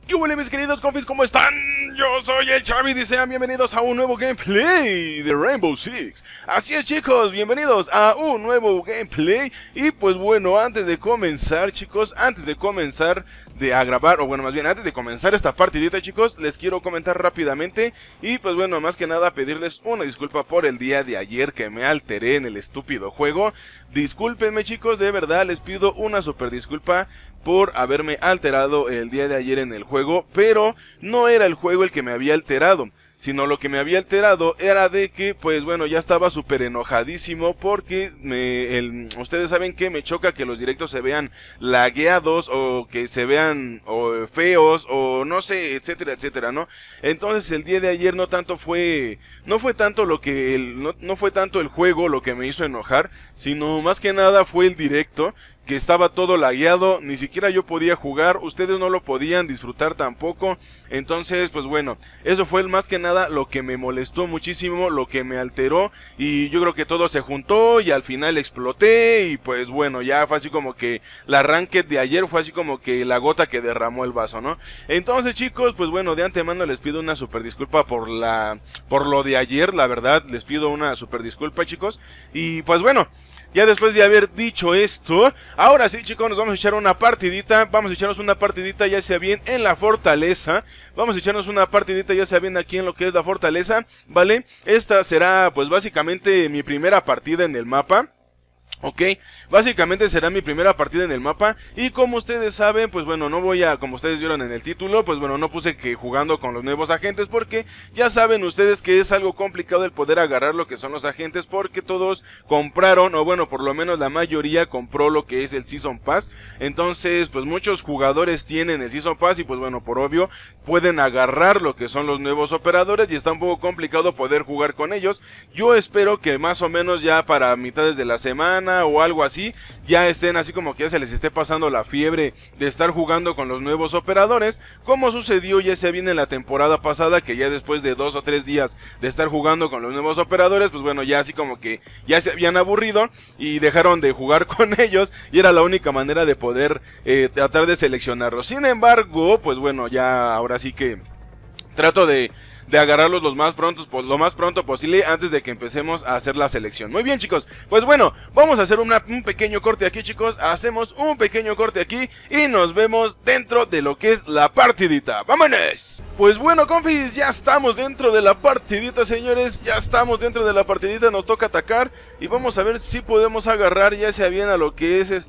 ¿Qué huele, mis queridos confis? ¿Cómo están? Yo soy el Chavi y sean bienvenidos a un nuevo gameplay de Rainbow Six. Así es, chicos, bienvenidos a un nuevo gameplay. Y pues bueno, antes de comenzar, chicos, antes de comenzar a grabar, o bueno, más bien antes de comenzar esta partidita, chicos, les quiero comentar rápidamente. Y pues bueno, más que nada pedirles una disculpa por el día de ayer que me alteré en el estúpido juego. Discúlpenme, chicos, de verdad les pido una super disculpa por haberme alterado el día de ayer en el juego, pero no era el juego el que me había alterado, sino lo que me había alterado era de que, pues bueno, ya estaba súper enojadísimo porque ustedes saben que me choca que los directos se vean lagueados o que se vean feos o no sé, etcétera, etcétera, ¿no? Entonces el día de ayer no fue tanto el juego lo que me hizo enojar, sino más que nada fue el directo, que estaba todo lagueado, ni siquiera yo podía jugar, ustedes no lo podían disfrutar tampoco. Entonces pues bueno, eso fue más que nada lo que me molestó muchísimo, lo que me alteró, y yo creo que todo se juntó y al final exploté. Y pues bueno, ya fue así como que la ranked de ayer fue así como que la gota que derramó el vaso, ¿no? Entonces, chicos, pues bueno, de antemano les pido una super disculpa por lo de ayer, la verdad, les pido una super disculpa, chicos. Y pues bueno, ya después de haber dicho esto, ahora sí, chicos, nos vamos a echar una partidita. Vamos a echarnos una partidita ya sea bien en la fortaleza. Vamos a echarnos una partidita ya sea bien aquí en lo que es la fortaleza, ¿vale? Esta será pues básicamente mi primera partida en el mapa. Ok, básicamente será mi primera partida en el mapa. Y como ustedes saben, pues bueno, como ustedes vieron en el título, pues bueno, no puse que jugando con los nuevos agentes, porque ya saben ustedes que es algo complicado el poder agarrar lo que son los agentes, porque todos compraron, o bueno, por lo menos la mayoría compró lo que es el Season Pass. Entonces, pues muchos jugadores tienen el Season Pass y pues bueno, por obvio, pueden agarrar lo que son los nuevos operadores y está un poco complicado poder jugar con ellos. Yo espero que más o menos ya para mitades de la semana o algo así, ya estén así como que ya se les esté pasando la fiebre de estar jugando con los nuevos operadores, como sucedió ya sea bien en la temporada pasada, que ya después de 2 o 3 días de estar jugando con los nuevos operadores, pues bueno, ya así como que ya se habían aburrido y dejaron de jugar con ellos, y era la única manera de poder tratar de seleccionarlos. Sin embargo, pues bueno, ya ahora sí que trato de agarrarlos lo más pronto posible antes de que empecemos a hacer la selección. Muy bien, chicos, pues bueno, vamos a hacer un pequeño corte aquí, chicos. Hacemos un pequeño corte aquí y nos vemos dentro de lo que es la partidita. ¡Vámonos! Pues bueno, confis, ya estamos dentro de la partidita, señores. Ya estamos dentro de la partidita, nos toca atacar y vamos a ver si podemos agarrar ya sea bien a lo que es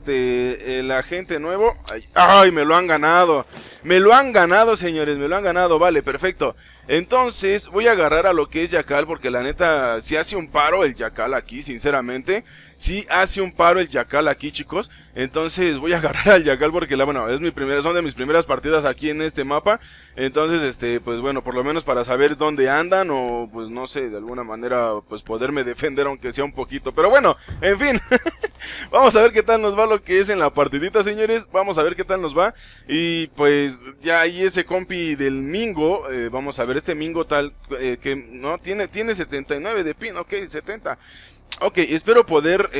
el agente nuevo. Ay, me lo han ganado. Me lo han ganado, señores, me lo han ganado. Vale, perfecto. Entonces voy a agarrar a lo que es Jackal, porque la neta sí hace un paro el Jackal aquí, sinceramente. Sí hace un paro el Jackal aquí, chicos. Entonces voy a agarrar al Jackal porque son de mis primeras partidas aquí en este mapa. Entonces, pues bueno, por lo menos para saber dónde andan o pues no sé, de alguna manera pues poderme defender aunque sea un poquito. Pero bueno, en fin. Vamos a ver qué tal nos va lo que es en la partidita, señores. Vamos a ver qué tal nos va. Y pues ya ahí ese compi del Mingo, vamos a ver este Mingo tal, que no tiene 79 de pin, ok, 70. Ok, espero poder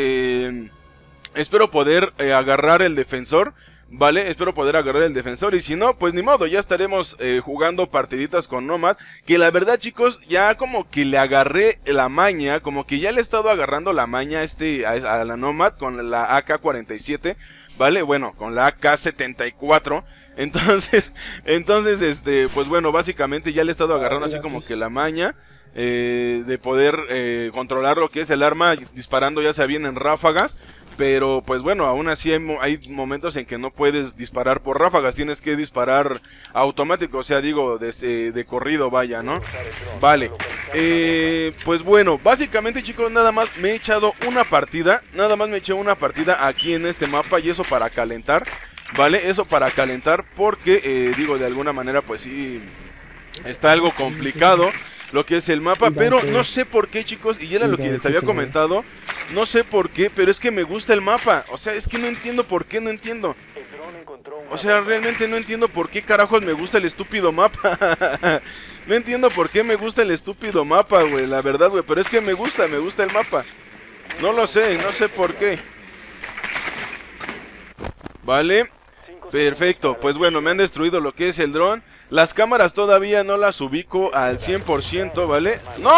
agarrar el defensor, ¿vale? Espero poder agarrar el defensor y si no, pues ni modo, ya estaremos jugando partiditas con Nomad. Que la verdad, chicos, ya como que le agarré la maña, como que ya le he estado agarrando la maña a la Nomad con la AK-47, ¿vale? Bueno, con la AK-74. Entonces, pues bueno, básicamente ya le he estado agarrando así como que la maña de poder controlar lo que es el arma disparando ya sea bien en ráfagas. Pero pues bueno, aún así hay momentos en que no puedes disparar por ráfagas, tienes que disparar automático, o sea, digo, de corrido, vaya, ¿no? Vale, pues bueno, básicamente, chicos, nada más me he echado una partida, aquí en este mapa, y eso para calentar, ¿vale? Eso para calentar porque, digo, de alguna manera, pues sí, está algo complicado lo que es el mapa, pero no sé por qué, chicos, y era lo que les había comentado, no sé por qué, pero es que me gusta el mapa, o sea, es que no entiendo por qué, no entiendo. O sea, realmente no entiendo por qué carajos me gusta el estúpido mapa. No entiendo por qué me gusta el estúpido mapa, güey, la verdad, güey, pero es que me gusta el mapa. No lo sé, no sé por qué. Vale. Perfecto, pues bueno, me han destruido lo que es el dron. Las cámaras todavía no las ubico al 100%, ¿vale? ¡No!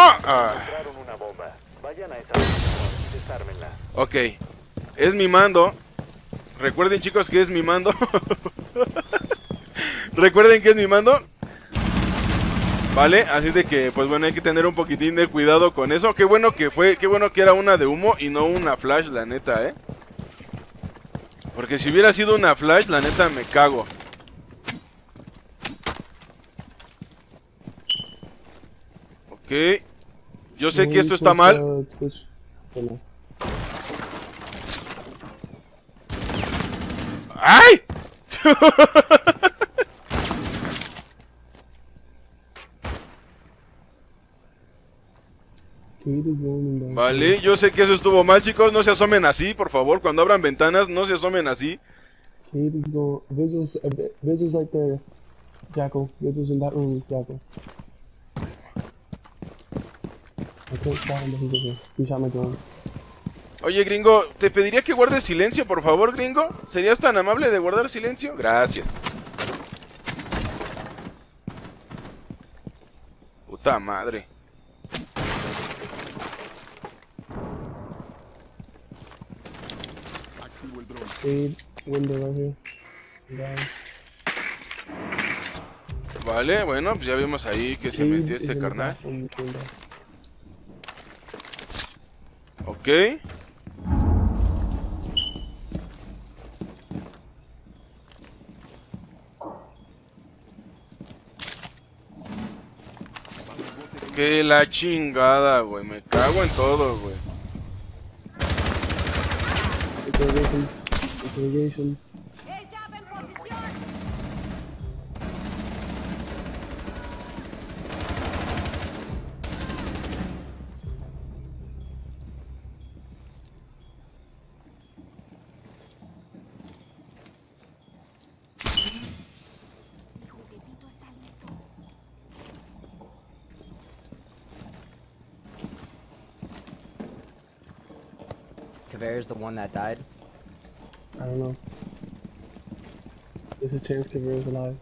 Ok, es mi mando. Recuerden, chicos, que es mi mando. Recuerden que es mi mando. Vale, así de que, pues bueno, hay que tener un poquitín de cuidado con eso. Qué bueno que era una de humo y no una flash, la neta, Porque si hubiera sido una flash, la neta me cago. Ok. Yo sé que esto está mal. ¡Ay! Vale, yo sé que eso estuvo mal, chicos. No se asomen así, por favor. Cuando abran ventanas, no se asomen así. Visuals right there, Jackal. Visuals in that room, Jackal. I can't spot him, but he's over here. He shot my drone. Oye, gringo, te pediría que guardes silencio, por favor, gringo. ¿Serías tan amable de guardar silencio? Gracias. Puta madre. Shade, window right here. Down. Vale, bueno, pues ya vimos ahí que se metió este carnal. Ok. Que la chingada, güey. Me cago en todo, güey. Interrogation. Kaveir's the one that died? I don't know. There's a chance Kaveir is alive.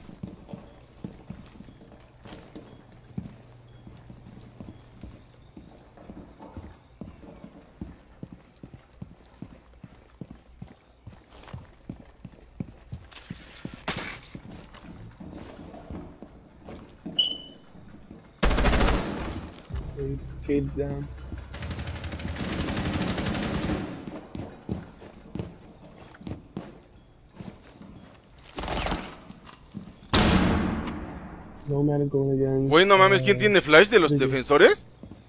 Cade's down. No man is going again. Güey, no mames, ¿quién tiene flash de los defensores?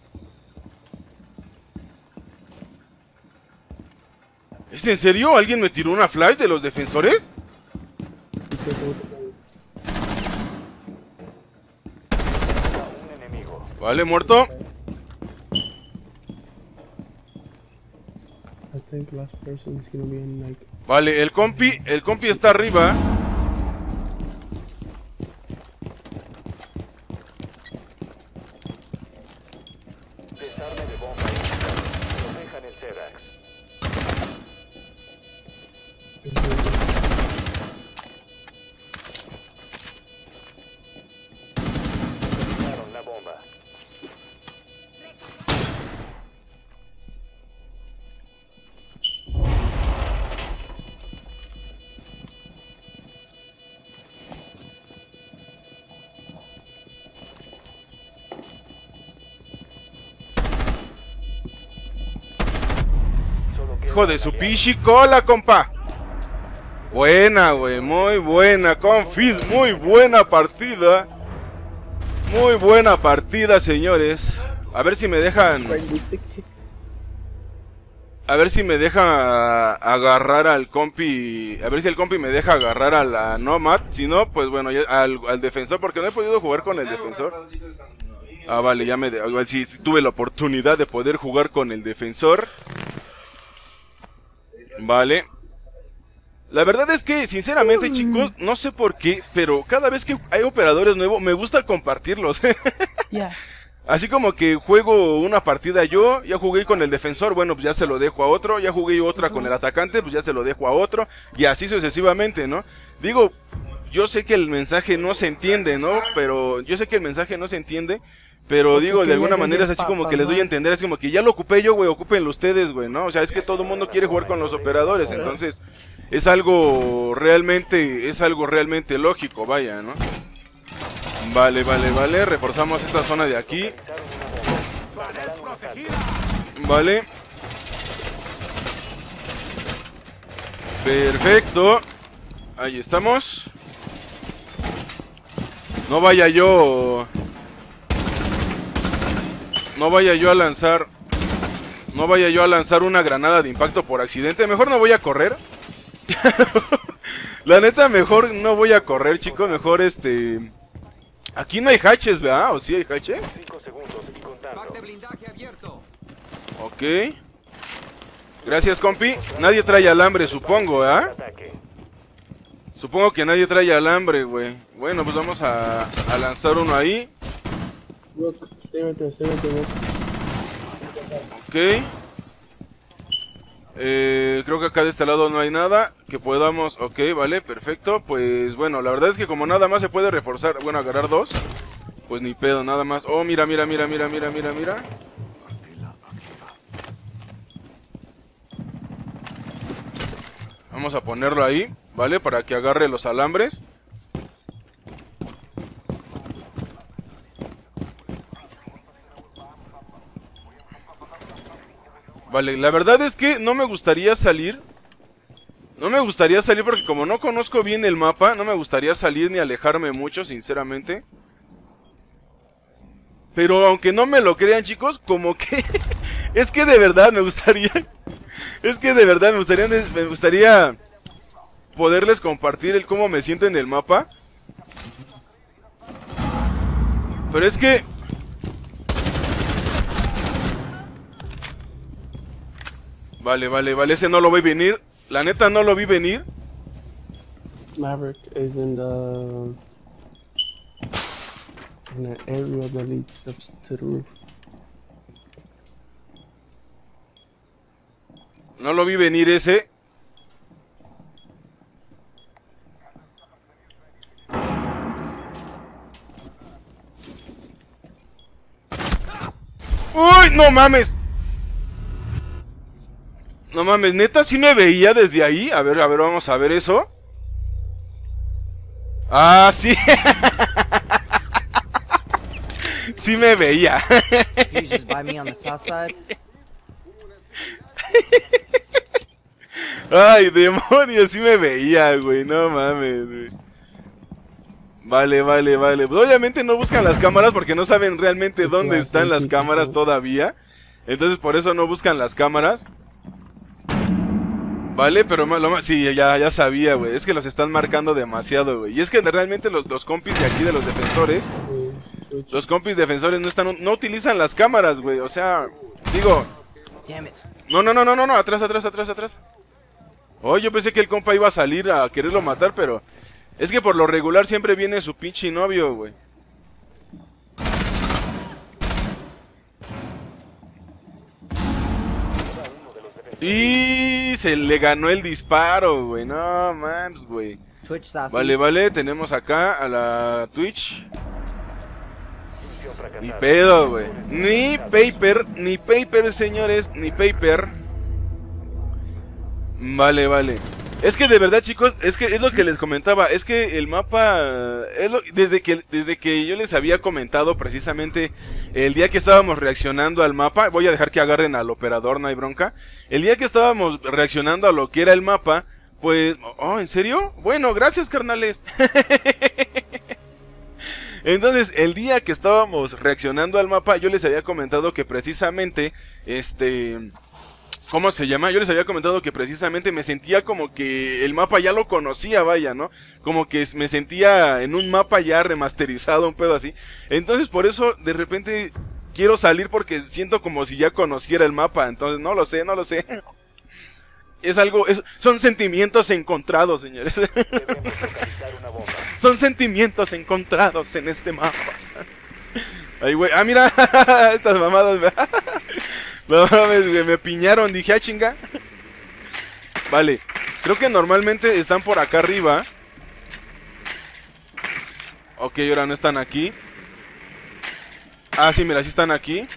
¿Es en serio? ¿Alguien me tiró una flash de los defensores? Vale, muerto. I think last person is gonna be in like. Vale, el compi está arriba. Hijo de su pichicola, compa. Buena, güey, muy buena, confis, muy buena partida. Muy buena partida, señores. A ver si me dejan. A ver si me deja agarrar al compi. A ver si el compi me deja agarrar a la Nomad. Si no, pues bueno, ya, al defensor, porque no he podido jugar con el defensor. Ah, vale, ya sí, tuve la oportunidad de poder jugar con el defensor. Vale. La verdad es que, sinceramente, chicos, no sé por qué, pero cada vez que hay operadores nuevos, me gusta compartirlos. Yeah. Así como que juego una partida yo, ya jugué con el defensor, bueno, pues ya se lo dejo a otro, ya jugué otra con el atacante, pues ya se lo dejo a otro, y así sucesivamente, ¿no? Digo, yo sé que el mensaje no se entiende, ¿no? Pero digo, de alguna manera es así como que les doy a entender, es como que ya lo ocupé yo, güey, ocúpenlo ustedes, güey, ¿no? O sea, es que todo el mundo quiere jugar con los operadores, entonces es algo realmente lógico, vaya, ¿no? Vale, reforzamos esta zona de aquí. Vale. Perfecto. Ahí estamos. No vaya yo a lanzar una granada de impacto por accidente. Mejor no voy a correr. La neta, mejor no voy a correr, chicos. Mejor aquí no hay hatches, ¿verdad? ¿O sí hay hatches? 5 segundos y contando. Ok. Gracias, compi. Nadie trae alambre, supongo, ¿verdad? Ataque. Supongo que nadie trae alambre, güey. Bueno, pues vamos a lanzar uno ahí. Look, stay right there, look. Ok. Creo que acá de este lado no hay nada que podamos... Ok, vale, perfecto. Pues bueno, la verdad es que como nada más se puede reforzar... Bueno, agarrar dos. Pues ni pedo, nada más. Oh, mira. Vamos a ponerlo ahí, ¿vale? Para que agarre los alambres. Vale, la verdad es que no me gustaría salir. No me gustaría salir porque como no conozco bien el mapa, no me gustaría salir ni alejarme mucho, sinceramente. Pero aunque no me lo crean, chicos, como que... es que de verdad me gustaría... me gustaría poderles compartir el cómo me siento en el mapa. Pero es que... Vale, ese no lo vi venir. La neta no lo vi venir. Maverick is in the area that leads up to the roof. No lo vi venir ese. ¡Uy! ¡No mames! No mames, neta, ¿sí me veía desde ahí? A ver, vamos a ver eso. Ah, sí. Sí me veía. Fuses by me on the south side. Ay, demonios, sí me veía, güey. No mames, güey. Vale. Pues obviamente no buscan las cámaras porque no saben realmente dónde están las cámaras todavía. Entonces por eso no buscan las cámaras. Vale, pero sí, ya sabía, güey. Es que los están marcando demasiado, güey. Y es que realmente los compis de aquí, de los defensores, los compis defensores no utilizan las cámaras, güey. O sea, digo... No, atrás. Oh, yo pensé que el compa iba a salir a quererlo matar, pero... Es que por lo regular siempre viene su pinche novio, güey. Y se le ganó el disparo, güey. No mames, güey. Vale, tenemos acá a la Twitch. Ni pedo, güey. Ni paper, señores, ni paper. Vale. Es que de verdad, chicos, es lo que les comentaba. Es que el mapa, desde que yo les había comentado precisamente el día que estábamos reaccionando al mapa, voy a dejar que agarren al operador, no hay bronca. El día que estábamos reaccionando a lo que era el mapa, pues... Oh, ¿en serio? Bueno, gracias, carnales. Entonces, el día que estábamos reaccionando al mapa, yo les había comentado que precisamente, ¿cómo se llama? Yo les había comentado que precisamente me sentía como que el mapa ya lo conocía, vaya, ¿no? Como que me sentía en un mapa ya remasterizado, un pedo así. Entonces, por eso, de repente, quiero salir porque siento como si ya conociera el mapa. Entonces, no lo sé. Es algo... son sentimientos encontrados, señores. Son sentimientos encontrados en este mapa. Ay, güey. Ah, mira. Estas mamadas. No mames, güey. Me piñaron. Dije, ah, chinga. Vale. Creo que normalmente están por acá arriba. Ok, ahora no están aquí. Ah, sí, mira, sí están aquí.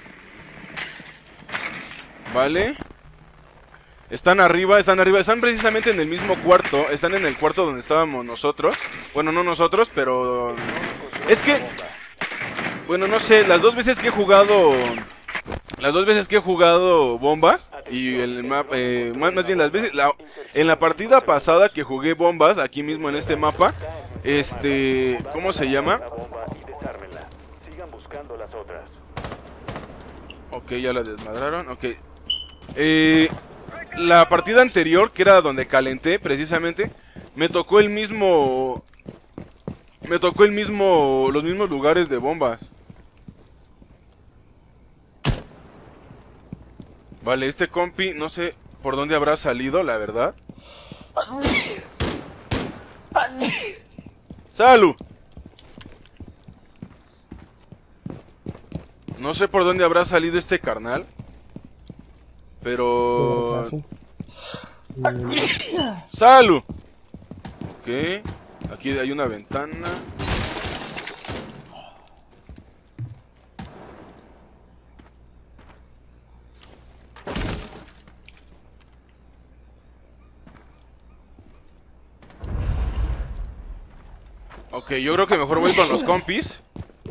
Vale. Están arriba, están precisamente en el mismo cuarto. Están en el cuarto donde estábamos nosotros. Bueno, no nosotros, pero... Es que... Bueno, no sé, las dos veces que he jugado bombas y el mapa, más bien las veces, en la partida pasada que jugué bombas, aquí mismo en este mapa, ¿cómo se llama? Ok, ya la desmadraron, ok. La partida anterior, que era donde calenté precisamente, me tocó los mismos lugares de bombas. Vale, este compi, no sé por dónde habrá salido, la verdad. ¡Salud! No sé por dónde habrá salido este carnal. Pero... ¡Salud! Ok, aquí hay una ventana. Ok, yo creo que mejor voy con los compis.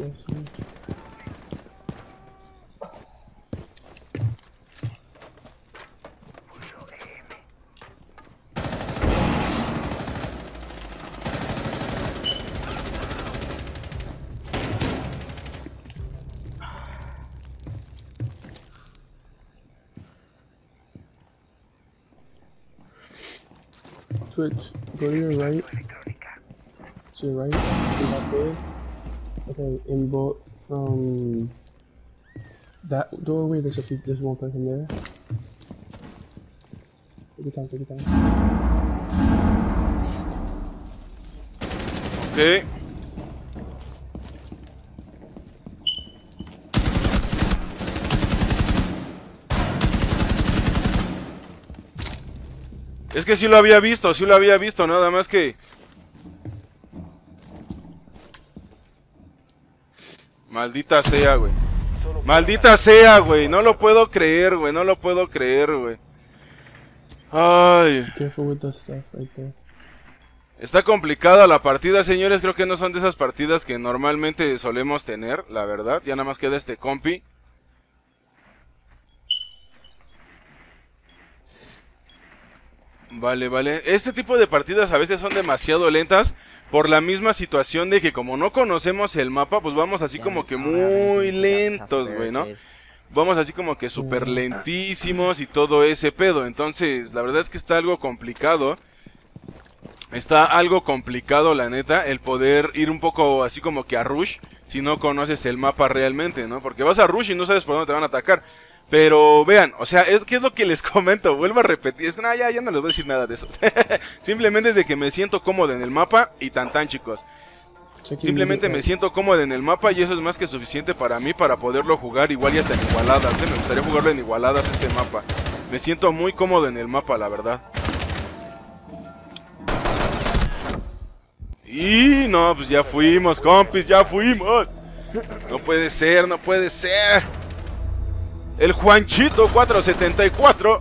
Twitch, go to your right. To your right, in that door. Okay, in both from that doorway, there's one person there. Take your time, take your time. Ok. Es que sí lo había visto, nada más que... Maldita sea, güey. Maldita sea, güey. No lo puedo creer, güey. No lo puedo creer, güey. Ay. Careful with the stuff right there. Está complicada la partida, señores. Creo que no son de esas partidas que normalmente solemos tener, la verdad. Ya nada más queda este compi. Vale, vale. Este tipo de partidas a veces son demasiado lentas por la misma situación de que como no conocemos el mapa, pues vamos así como que muy lentos, güey, ¿no? Vamos así como que súper lentísimos y todo ese pedo. Entonces, la verdad es que está algo complicado. Está algo complicado, la neta, el poder ir un poco así como que a rush si no conoces el mapa realmente, ¿no? Porque vas a rush y no sabes por dónde te van a atacar. Pero vean, o sea, ¿qué es lo que les comento? Vuelvo a repetir, es que no, ya no les voy a decir nada de eso. Simplemente es de que me siento cómodo en el mapa y tan chicos. Simplemente me siento cómodo en el mapa y eso es más que suficiente para mí para poderlo jugar igual y hasta en igualadas. Me gustaría jugarlo en igualadas este mapa. Me siento muy cómodo en el mapa, la verdad. Y no, pues ya fuimos, compis, ya fuimos. No puede ser, no puede ser. El Juanchito 474.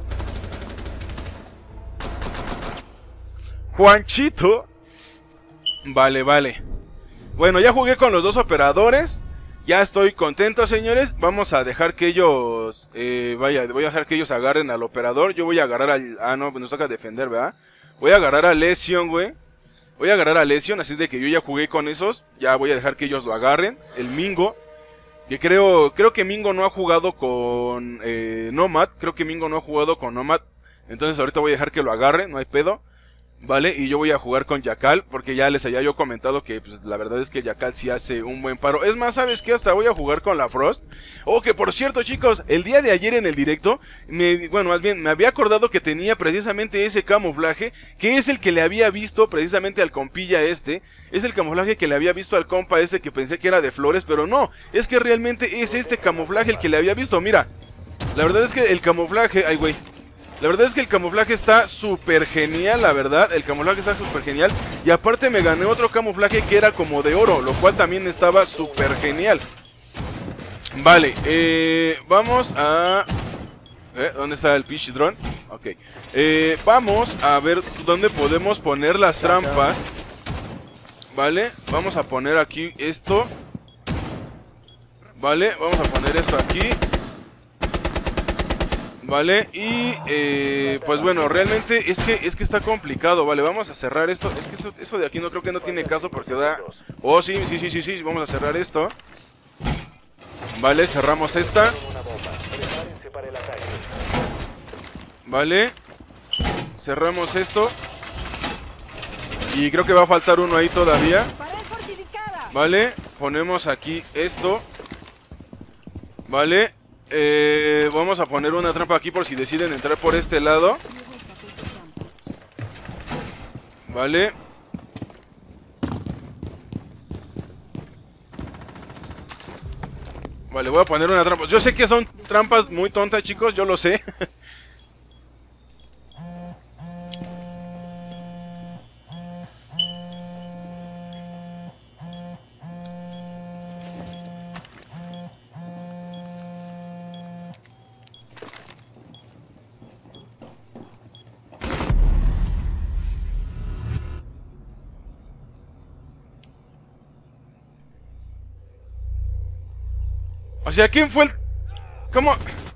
Juanchito. Vale, vale. Bueno, ya jugué con los dos operadores. Ya estoy contento, señores. Vamos a dejar que ellos... voy a dejar que ellos agarren al operador. Yo voy a agarrar al... Ah, no, nos toca defender, ¿verdad? Voy a agarrar a Lesion, güey. Voy a agarrar a Lesion, así de que yo ya jugué con esos. Ya voy a dejar que ellos lo agarren. El Mingo. Que creo que Mingo no ha jugado con Nomad. Creo que Mingo no ha jugado con Nomad. Entonces ahorita voy a dejar que lo agarre, no hay pedo. ¿vale? Y yo voy a jugar con Jackal, porque ya les había yo comentado que pues, la verdad es que Jackal sí hace un buen paro. Es más, ¿sabes qué? Hasta voy a jugar con la Frost. Oh, que por cierto, chicos, el día de ayer en el directo, bueno, más bien, me había acordado que tenía precisamente ese camuflaje, que es el que le había visto precisamente al compilla este. Es el camuflaje que le había visto al compa este que pensé que era de flores, pero no, es que realmente es este camuflaje el que le había visto. Mira, la verdad es que el camuflaje... Ay, güey. La verdad es que el camuflaje está súper genial, la verdad, el camuflaje está súper genial. Y aparte me gané otro camuflaje que era como de oro, lo cual también estaba súper genial. Vale, vamos a... ¿dónde está el pitch drone? Ok, vamos a ver dónde podemos poner las trampas. Vale, vamos a poner aquí esto. Vale, vamos a poner esto aquí. Vale, y pues bueno, realmente es que está complicado. Vale, vamos a cerrar esto. Es que eso de aquí no creo que no tiene caso porque da... Oh, sí, vamos a cerrar esto. Vale, cerramos esta. Vale, cerramos esto. Y creo que va a faltar uno ahí todavía. Vale, ponemos aquí esto. Vale. Vamos a poner una trampa aquí por si deciden entrar por este lado. Vale. Vale, voy a poner una trampa. Yo sé que son trampas muy tontas, chicos, yo lo sé. O sea, ¿quién fue el...? ¿Cómo?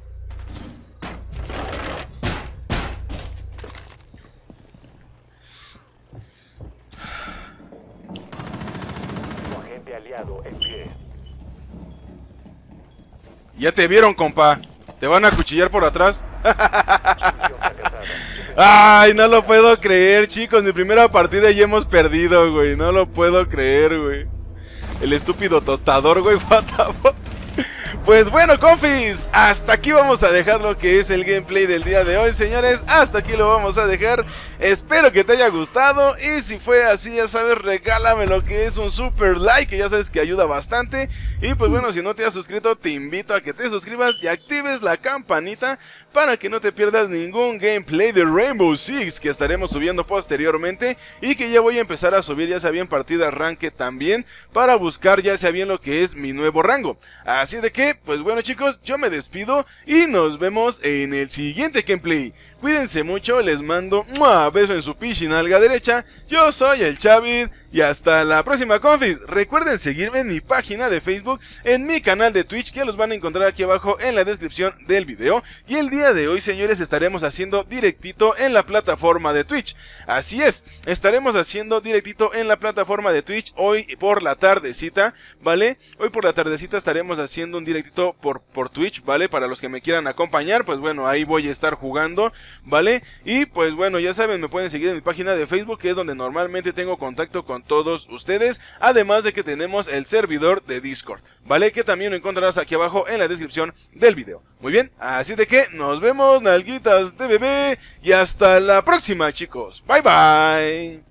Tu agente aliado en pie. Ya te vieron, compa. Te van a acuchillar por atrás. Ay, no lo puedo creer, chicos. Mi primera partida y hemos perdido, güey. No lo puedo creer, güey. El estúpido tostador, güey. What the fuck. Pues bueno, confis, hasta aquí vamos a dejar lo que es el gameplay del día de hoy, señores. Hasta aquí lo vamos a dejar. Espero que te haya gustado. Y si fue así, ya sabes, regálame lo que es un super like, que ya sabes que ayuda bastante. Y pues bueno, si no te has suscrito, te invito a que te suscribas y actives la campanita para que no te pierdas ningún gameplay de Rainbow Six que estaremos subiendo posteriormente. Y que ya voy a empezar a subir, ya sea bien partida ranked también, para buscar ya sea bien lo que es mi nuevo rango. Así de que, pues bueno, chicos, yo me despido y nos vemos en el siguiente gameplay. Cuídense mucho, les mando un beso en su piscinalga derecha. Yo soy el Chavid y hasta la próxima, confis. Recuerden seguirme en mi página de Facebook, en mi canal de Twitch, que los van a encontrar aquí abajo en la descripción del video. Y el día de hoy, señores, estaremos haciendo directito en la plataforma de Twitch. Así es, estaremos haciendo directito en la plataforma de Twitch hoy por la tardecita, ¿vale? Hoy por la tardecita estaremos haciendo un directito por Twitch, ¿vale? Para los que me quieran acompañar, pues bueno, ahí voy a estar jugando, ¿vale? Y pues bueno, ya saben, me pueden seguir en mi página de Facebook, que es donde normalmente tengo contacto con todos ustedes, además de que tenemos el servidor de Discord, ¿vale? Que también lo encontrarás aquí abajo en la descripción del video. Muy bien, así de que nos vemos, nalguitas de bebé, y hasta la próxima, chicos. Bye bye.